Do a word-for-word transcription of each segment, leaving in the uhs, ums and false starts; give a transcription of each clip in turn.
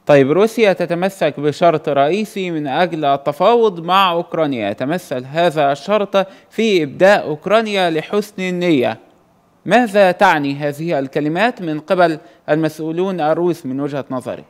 طيب روسيا تتمسك بشرط رئيسي من أجل التفاوض مع أوكرانيا، يتمثل هذا الشرط في إبداء أوكرانيا لحسن النية. ماذا تعني هذه الكلمات من قبل المسؤولون الروس من وجهة نظرك؟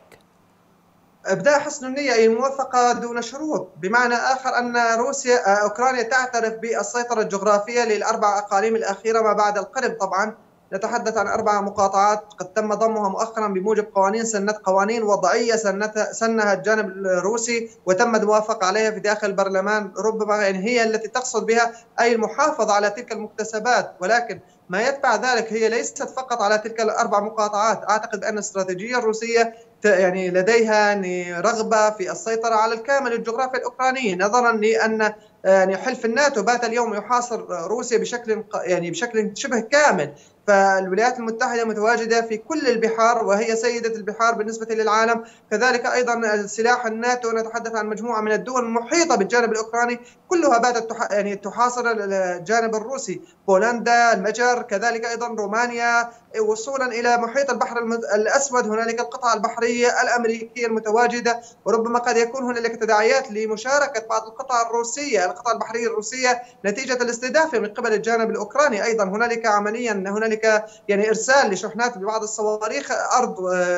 إبداء حسن النية أي الموافقة دون شروط، بمعنى آخر أن روسيا أوكرانيا تعترف بالسيطرة الجغرافية للأربع أقاليم الأخيرة ما بعد القرم. طبعا نتحدث عن أربع مقاطعات قد تم ضمها مؤخرا بموجب قوانين سنت قوانين وضعية سنها الجانب الروسي وتم الموافقة عليها في داخل البرلمان، ربما يعني هي التي تقصد بها أي المحافظة على تلك المكتسبات. ولكن ما يدفع ذلك هي ليست فقط على تلك الأربع مقاطعات. أعتقد أن الاستراتيجية الروسية يعني لديها يعني رغبة في السيطرة على الكامل الجغرافي الأوكراني، نظرا لأن يعني حلف الناتو بات اليوم يحاصر روسيا بشكل يعني بشكل شبه كامل. فالولايات المتحدة متواجدة في كل البحار وهي سيدة البحار بالنسبة للعالم. كذلك أيضا سلاح الناتو، نتحدث عن مجموعة من الدول المحيطة بالجانب الأوكراني كلها باتت يعني تحاصر الجانب الروسي، بولندا، المجر، كذلك أيضا رومانيا، وصولا إلى محيط البحر الأسود. هنالك القطع البحرية الأمريكية المتواجدة، وربما قد يكون هنالك تداعيات لمشاركة بعض القطع الروسية القطع البحرية الروسية نتيجة الاستهداف من قبل الجانب الأوكراني. أيضا هنالك عمليا هنالك يعني إرسال لشحنات ببعض الصواريخ أرض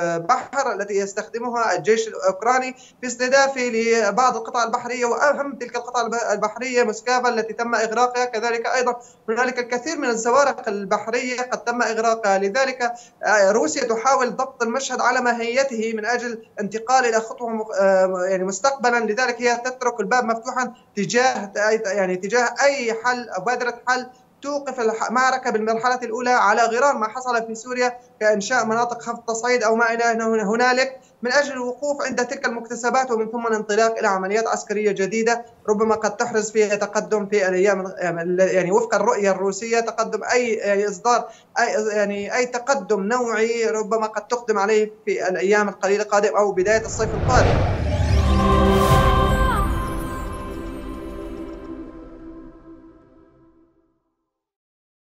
بحر التي يستخدمها الجيش الأوكراني في استهدافه لبعض القطع البحرية، وأهم تلك القطع البحرية موسكافا التي تم إغراقها. كذلك أيضا هنالك الكثير من الزوارق البحرية قد تم إغراقها. لذلك روسيا تحاول ضبط المشهد على ماهيته من أجل انتقال إلى خطوة يعني مستقبلا. لذلك هي تترك الباب مفتوحا تجاه يعني تجاه أي حل أو بادرة حل توقف المعركة بالمرحلة الأولى على غرار ما حصل في سوريا كإنشاء مناطق خفض تصعيد أو ما إلى هنالك، من أجل الوقوف عند تلك المكتسبات ومن ثم الانطلاق إلى عمليات عسكرية جديدة ربما قد تحرز فيها تقدم في الأيام يعني وفق الرؤية الروسية تقدم أي يعني إصدار أي يعني أي تقدم نوعي ربما قد تقدم عليه في الأيام القليلة القادمة أو بداية الصيف القادم.